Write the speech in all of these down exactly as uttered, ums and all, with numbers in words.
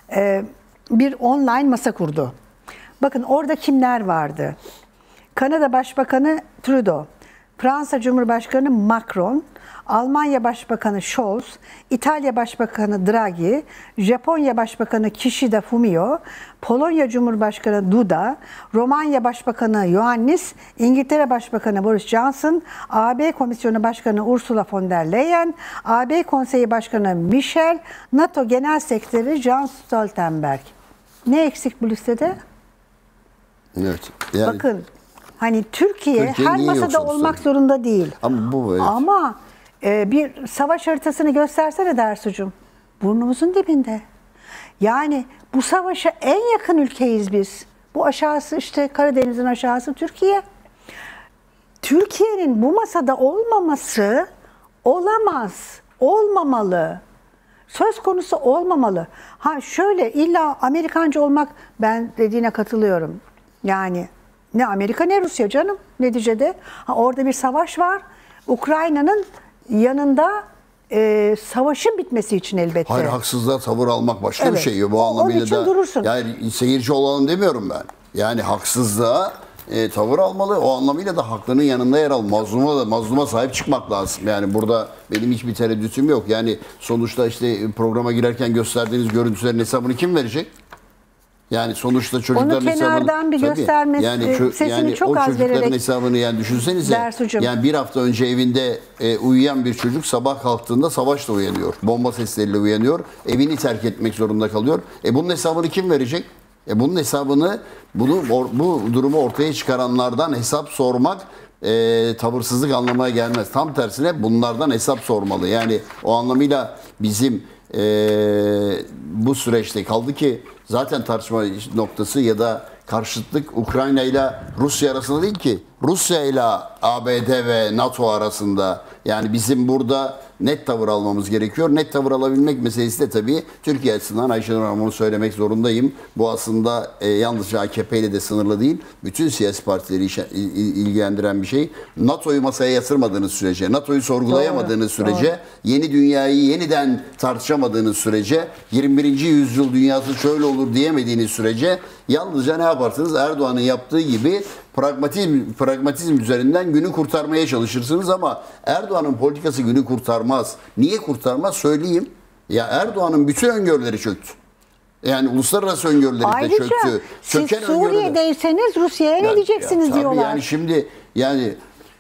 e, bir online masa kurdu. Bakın orada kimler vardı? Kanada Başbakanı Trudeau, Fransa Cumhurbaşkanı Macron, Almanya Başbakanı Scholz, İtalya Başbakanı Draghi, Japonya Başbakanı Kishida Fumio, Polonya Cumhurbaşkanı Duda, Romanya Başbakanı Iohannis, İngiltere Başbakanı Boris Johnson, A B Komisyonu Başkanı Ursula von der Leyen, A B Konseyi Başkanı Michel, NATO Genel Sekreteri Jens Stoltenberg. Ne eksik bu listede? Evet. Yani, bakın hani Türkiye, Türkiye her masada olmak sorun? zorunda değil. Ama bu evet. Ama e, bir savaş haritasını göstersene Dersucuğum. Burnumuzun dibinde. Yani bu savaşa en yakın ülkeyiz biz. Bu aşağısı işte Karadeniz'in aşağısı Türkiye. Türkiye'nin bu masada olmaması olamaz. Olmamalı. Söz konusu olmamalı. Ha şöyle illa Amerikancı olmak, ben dediğine katılıyorum. Yani ne Amerika ne Rusya canım neticede. Ha, orada bir savaş var. Ukrayna'nın yanında e, savaşın bitmesi için elbette. Hayır, haksızlığa tavır almak başka Evet. bir şey. Bu O- anlamıyla onun için da durursun. yani seyirci olalım demiyorum ben. Yani haksızlığa e, tavır almalı. O anlamıyla da haklının yanında yer al. Mazluma da mazluma sahip çıkmak lazım. Yani burada benim hiçbir tereddütüm yok. Yani sonuçta işte programa girerken gösterdiğiniz görüntülerin hesabını kim verecek? Yani sonuçta çocukların Onu kenardan hesabını, bir tabii, göstermesi, yani, çö- sesini yani çok o az çocukların vererek hesabını yani düşünsenize. Dersucuğum. Yani bir hafta önce evinde e, uyuyan bir çocuk sabah kalktığında savaşla uyanıyor. Bomba sesleriyle uyanıyor. Evini terk etmek zorunda kalıyor. E bunun hesabını kim verecek? E bunun hesabını bunu or, bu durumu ortaya çıkaranlardan hesap sormak e, tavırsızlık anlamına gelmez. Tam tersine bunlardan hesap sormalı. Yani o anlamıyla bizim e, bu süreçte kaldı ki zaten tartışma noktası ya da karşıtlık Ukrayna ile Rusya arasında değil ki. Rusya ile A B D ve NATO arasında. Yani bizim burada net tavır almamız gerekiyor. Net tavır alabilmek meselesi de tabii Türkiye açısından, Ayşenur Hanım bunu söylemek zorundayım. Bu aslında e, yalnızca A K P ile de sınırlı değil. Bütün siyasi partileri işe, il, ilgilendiren bir şey. NATO'yu masaya yatırmadığınız sürece, NATO'yu sorgulayamadığınız Doğru, sürece, doğru. yeni dünyayı yeniden tartışamadığınız sürece, yirmi birinci yüzyıl dünyası şöyle olur diyemediğiniz sürece yalnızca ne yaparsınız? Erdoğan'ın yaptığı gibi pragmatizm, pragmatizm üzerinden günü kurtarmaya çalışırsınız ama Erdoğan'ın politikası günü kurtarmaz. Niye kurtarmaz? Söyleyeyim. Ya Erdoğan'ın bütün öngörüleri çöktü. Yani uluslararası öngörüleri de Ayrıca çöktü. siz Çöken Suriye'deyseniz Rusya'ya ne Ya- diyeceksiniz ya tabii diyorlar. Yani şimdi yani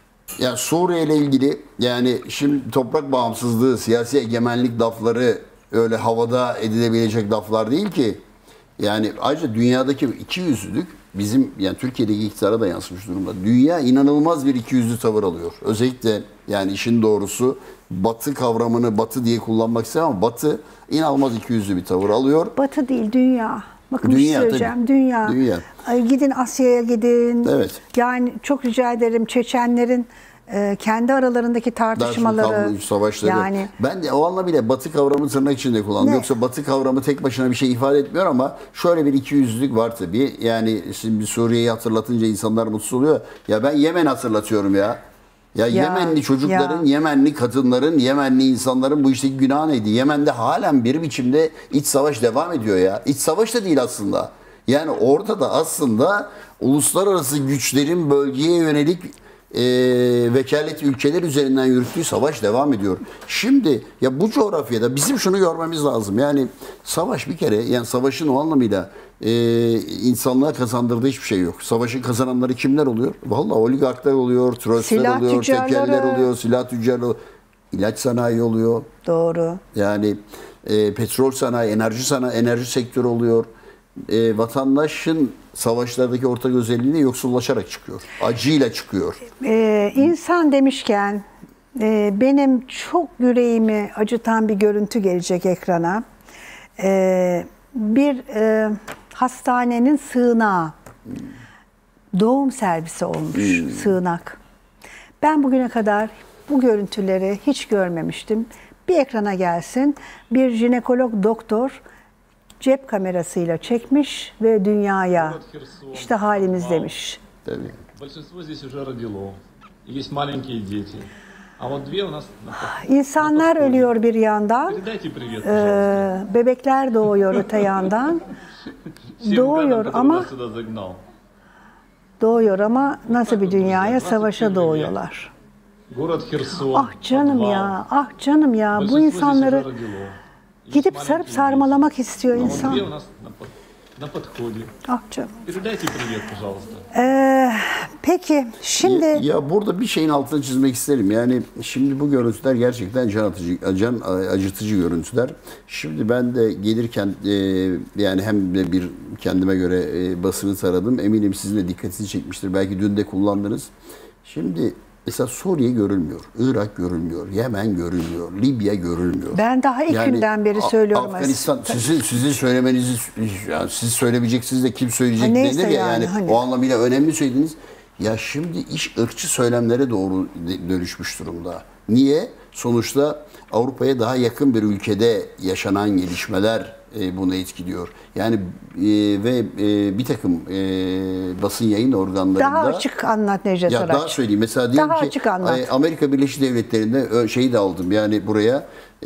ya Suriye ile ilgili yani şimdi toprak bağımsızlığı, siyasi egemenlik lafları öyle havada edilebilecek laflar değil ki. Yani ayrıca dünyadaki ikiyüzlülük bizim yani Türkiye'deki iktidara da yansımış durumda. Dünya inanılmaz bir ikiyüzlü tavır alıyor. Özellikle yani işin doğrusu Batı kavramını Batı diye kullanmak istemem ama Batı inanılmaz ikiyüzlü bir tavır alıyor. Batı değil, dünya. Bakın bir şey Dünya, söyleyeceğim. tabii. Dünya. Dünya. Ay, gidin Asya'ya gidin. Evet. Yani çok rica ederim Çeçenlerin e, kendi aralarındaki tartışmaları. Savaşları. Yani Ben de o anlamıyla Batı kavramı tırnak içinde kullandım. Ne? Yoksa Batı kavramı tek başına bir şey ifade etmiyor ama şöyle bir ikiyüzlülük var tabii. Yani şimdi Suriye'yi hatırlatınca insanlar mutsuz oluyor. Ya ben Yemen hatırlatıyorum ya. Ya, Ya, Yemenli çocukların, ya. Yemenli kadınların, Yemenli insanların bu işteki günahı neydi? Yemen'de halen bir biçimde iç savaş devam ediyor ya. İç savaş da değil aslında. Yani orada da aslında uluslararası güçlerin bölgeye yönelik e, vekalet ülkeler üzerinden yürüttüğü savaş devam ediyor. Şimdi ya bu coğrafyada bizim şunu görmemiz lazım. Yani savaş bir kere yani savaşın o anlamıyla e, insanlığa kazandırdığı hiçbir şey yok. Savaşın kazananları kimler oluyor? Vallahi oligarklar oluyor, tröstler Silah oluyor, tüccarları. tekeller oluyor, silah tüccarları oluyor, ilaç sanayi oluyor. doğru. Yani e, petrol sanayi, enerji sanayi, enerji sektörü oluyor. E, vatandaşın savaşlardaki ortak özelliğine yoksullaşarak çıkıyor. Acıyla çıkıyor. Ee, insan demişken e, benim çok yüreğimi acıtan bir görüntü gelecek ekrana. Ee, bir e, hastanenin sığınağı. Doğum servisi olmuş sığınak. Ben bugüne kadar bu görüntüleri hiç görmemiştim. Bir ekrana gelsin. Bir jinekolog doktor cep kamerasıyla çekmiş ve dünyaya işte halimiz demiş. Tabii. Большинство здесь уже родило. Есть маленькие дети. İnsanlar ölüyor bir yandan. Ee, bebekler doğuyor öte yandan. Doğuyor ama doğuyor ama nasıl bir dünyaya? Savaşa doğuyorlar. Ah canım ya, ah canım ya. Bu insanları gidip sarıp sarmalamak istiyor insan. Ah canım. Ee, peki şimdi... Ya, ya burada bir şeyin altını çizmek isterim. Yani şimdi bu görüntüler gerçekten can, atıcı, can acıtıcı görüntüler. Şimdi ben de gelirken e, yani hem de bir kendime göre e, basını taradım. Eminim sizin de dikkatinizi çekmiştir. Belki dün de kullandınız. Şimdi mesela Suriye görülmüyor, Irak görülmüyor, Yemen görülmüyor, Libya görülmüyor. Ben daha ilk yani, günden beri söylüyorum. Afganistan, sizin, sizin söylemenizi, yani siz söylemeyeceksiniz de kim söyleyecek denir ya. Yani, yani hani. O anlamıyla önemli söylediniz. Ya şimdi iş ırkçı söylemlere doğru dönüşmüş durumda. Niye? Sonuçta Avrupa'ya daha yakın bir ülkede yaşanan gelişmeler e, bunu etkiliyor. Yani e, ve e, bir takım e, basın yayın organlarında... Daha açık anlat Necdet Saraç. Ya daha söyleyeyim. Mesela diyelim daha ki açık anlat. Amerika Birleşik Devletleri'nde şeyi de aldım yani buraya.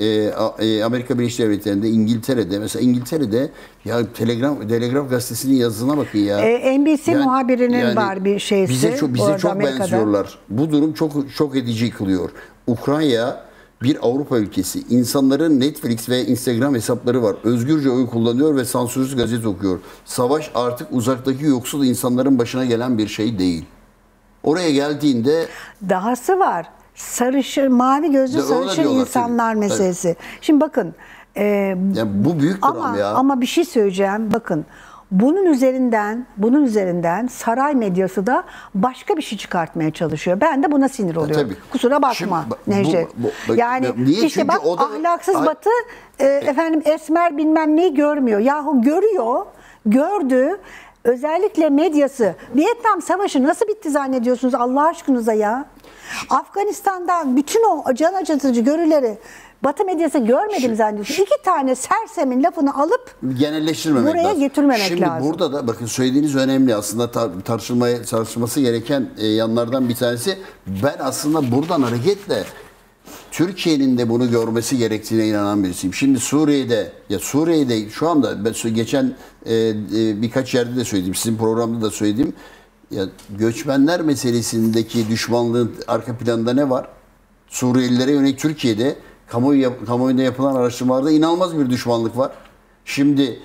E, Amerika Birleşik Devletleri'nde, İngiltere'de mesela İngiltere'de ya Telegram Telegraf gazetesinin yazısına bakın ya. E, N B C yani, muhabirinin yani var bir şeysi. Bize çok bize çok Amerika'da benziyorlar. Bu durum çok çok edici kılıyor. Ukrayna bir Avrupa ülkesi. İnsanların Netflix ve Instagram hesapları var. Özgürce oy kullanıyor ve sansürsüz gazete okuyor. Savaş artık uzaktaki yoksul insanların başına gelen bir şey değil. Oraya geldiğinde... Dahası var. Sarışın, mavi gözlü sarışın insanlar tabii, meselesi. Tabii. Şimdi bakın. E, yani bu büyük dram ama, ya. Ama bir şey söyleyeceğim. Bakın. Bunun üzerinden, bunun üzerinden saray medyası da başka bir şey çıkartmaya çalışıyor. Ben de buna sinir oluyorum. Tabii. Kusura bakma Necdet. Yani niye? işte Çünkü bak o da, ahlaksız ay, Batı e, efendim esmer bilmem neyi görmüyor. Yahu görüyor, gördü. Özellikle medyası. Vietnam Savaşı nasıl bitti zannediyorsunuz Allah aşkınıza ya? Afganistan'dan bütün o can acıtıcı görüleri Batı medyası görmedi mi zannediyorsun? İki tane sersemin lafını alıp genelleştirmemek buraya lazım. getirmemek Şimdi lazım. Şimdi burada da bakın söylediğiniz önemli aslında tar- tartışılmaya tartışılması gereken e, yanlardan bir tanesi. Ben aslında buradan hareketle Türkiye'nin de bunu görmesi gerektiğine inanan birisiyim. Şimdi Suriye'de ya Suriye'de şu anda ben geçen e, e, birkaç yerde de söyledim, sizin programda da söyledim. Ya göçmenler meselesindeki düşmanlığın arka planında ne var? Suriyelilere yönelik Türkiye'de kamuoyu, kamuoyunda yapılan araştırmalarda inanılmaz bir düşmanlık var. Şimdi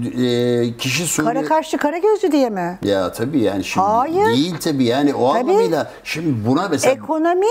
e, kişi Suriye... Kara kaşlı kara gözlü diye mi? Ya tabii yani şimdi Hayır. Değil tabii yani o tabii. Anlamıyla şimdi buna mesela... Ekonomi...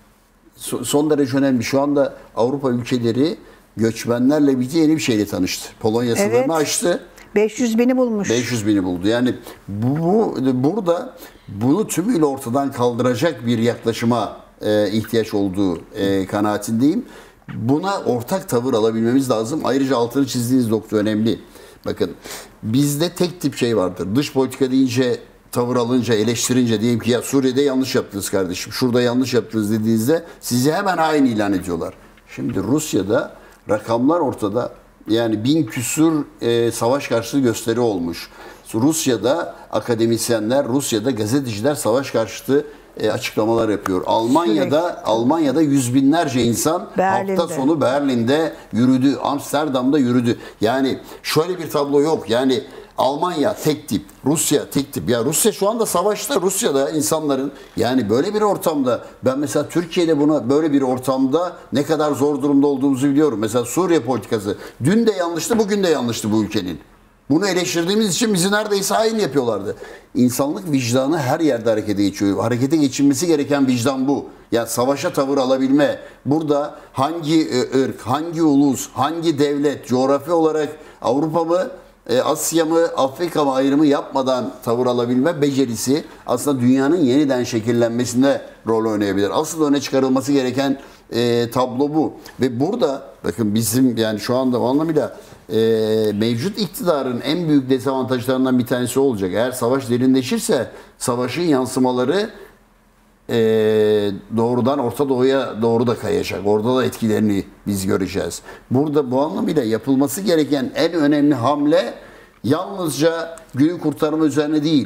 Son derece önemli. Şu anda Avrupa ülkeleri göçmenlerle bir yeni bir şeyle tanıştı. Polonya sınırını evet. açtı. beş yüz bini bulmuş. beş yüz bini buldu. Yani bu, bu burada bunu tümüyle ortadan kaldıracak bir yaklaşıma e, ihtiyaç olduğu e, kanaatindeyim. Buna ortak tavır alabilmemiz lazım. Ayrıca altını çizdiğiniz nokta önemli. Bakın bizde tek tip şey vardır. Dış politika deyince tavır alınca, eleştirince diyelim ki ya Suriye'de yanlış yaptınız kardeşim, şurada yanlış yaptınız dediğinizde sizi hemen hain ilan ediyorlar. Şimdi Rusya'da rakamlar ortada. Yani bin küsur e, savaş karşıtı gösteri olmuş. Rusya'da akademisyenler, Rusya'da gazeteciler savaş karşıtı e, açıklamalar yapıyor. Almanya'da Sürekli. Almanya'da yüz binlerce insan Berlin'de. hafta sonu Berlin'de yürüdü, Amsterdam'da yürüdü. Yani şöyle bir tablo yok. Yani Almanya tek tip, Rusya tek tip. Ya Rusya şu anda savaşta. Rusya'da insanların yani böyle bir ortamda ben mesela Türkiye'de buna böyle bir ortamda ne kadar zor durumda olduğumuzu biliyorum. Mesela Suriye politikası dün de yanlıştı, bugün de yanlıştı bu ülkenin. Bunu eleştirdiğimiz için bizi neredeyse hain yapıyorlardı. İnsanlık vicdanı her yerde harekete geçiyor. Harekete geçilmesi gereken vicdan bu. Yani savaşa tavır alabilme. Burada hangi ırk, hangi ulus, hangi devlet, coğrafi olarak Avrupa mı, Asya mı, Afrika mı ayrımı yapmadan tavır alabilme becerisi aslında dünyanın yeniden şekillenmesinde rol oynayabilir. Asıl öne çıkarılması gereken e, tablo bu. Ve burada bakın bizim yani şu anda o anlamıyla e, mevcut iktidarın en büyük dezavantajlarından bir tanesi olacak. Eğer savaş derinleşirse savaşın yansımaları e, doğrudan Orta Doğu'ya doğru da kayacak. Orada da etkilerini biz göreceğiz. Burada bu anlamıyla yapılması gereken en önemli hamle yalnızca günü kurtarma üzerine değil.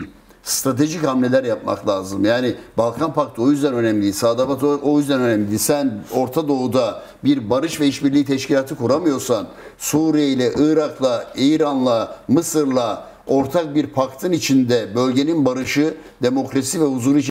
stratejik hamleler yapmak lazım. Yani Balkan Paktı o yüzden önemli değil. Sadabat o yüzden önemli değil. Sen Orta Doğu'da bir barış ve işbirliği teşkilatı kuramıyorsan, Suriye ile, Irak'la, İran'la, Mısır'la ortak bir paktın içinde bölgenin barışı, demokrasi ve huzuru için